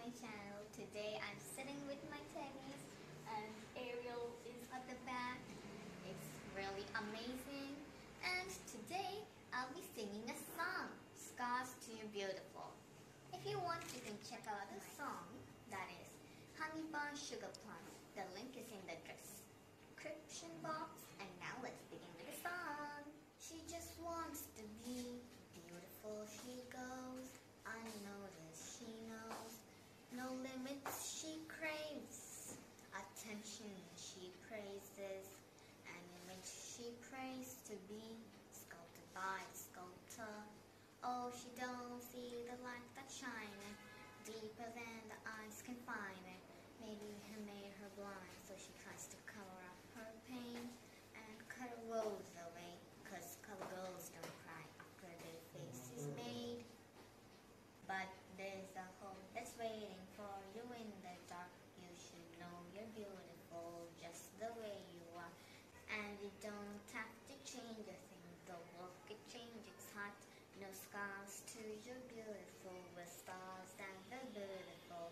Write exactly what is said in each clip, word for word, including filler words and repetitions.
my channel. Today I'm sitting with my tennis and Ariel is at the back. It's really amazing. And today I'll be singing a song, Scars to You Beautiful. If you want, you can check out the song, that is Honey Bun Sugar Plum. The link is in the description box. And now let's begin with the song. She just wants to be beautiful, she goes unnoticed, she knows no limits, she craves attention, she praises an image, she prays to be sculpted by the sculptor. Oh, she don't see the light that shines deeper than the eyes can find it. Maybe he made her blind, so she tries to cover up her pain and cut her woes away, cause color girls don't cry after their face is made. But there's a hope that's waiting for you in the dark. You should know you're beautiful just the way you are. And you don't have to change a thing, the world could change, it's hot. No scars to you're beautiful, with stars and the beautiful.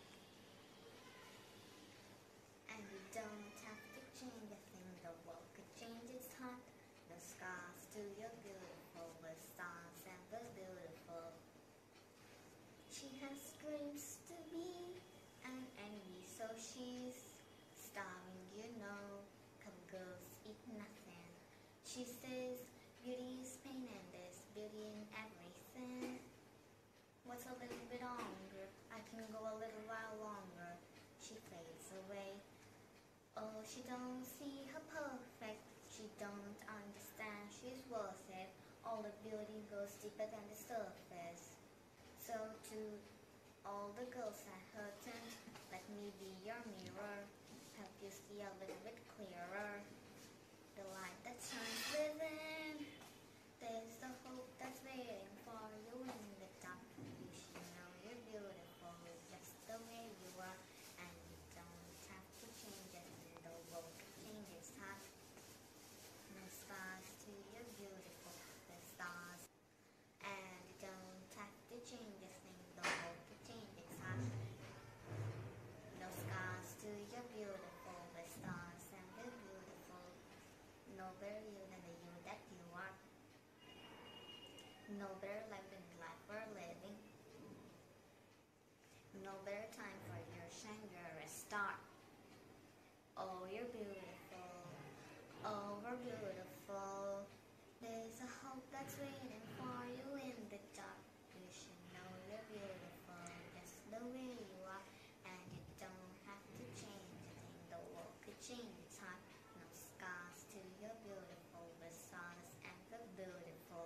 And you don't have to change a thing, the world could change, it's hot. No scars to you're beautiful, with stars and the beautiful. She has dreams to be an envy, so she's starving, you know. Come girls eat nothing. She says beauty is pain and there's beauty in everything. What's a little bit longer? I can go a little while longer. She fades away. Oh, she don't see her perfect. She don't understand she's worth it. All the beauty goes deeper than the surface. So to all the girls that hurtin', let me be your mirror, help you see a little bit clearer. The light that shines within, there's the hope that's waiting for you in the dark. You should know you're beautiful just the way you are, and you don't have to change it in the world to change its heart. No scars to you're beautiful, the stars. And you don't have to change a thing, the world to change its heart. No scars to you're beautiful, the stars and the beautiful. No better you than the you that you are. No better life than the life we're living. No better time for your shine, you're a star. Oh, you're beautiful. Oh, we're beautiful. There's a hope that's waiting for you in the dark. You should know you're beautiful just the way you are. And you don't have to change a thing, the world could change its heart. No scars to you're beautiful, the stars and the beautiful.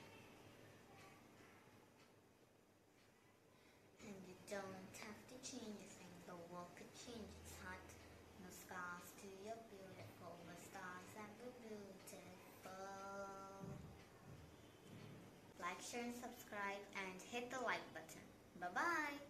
And you don't have to change a thing, the world could change its heart. No scars to you're beautiful, the stars and the beautiful. Like, share and subscribe and hit the like button. Bye bye.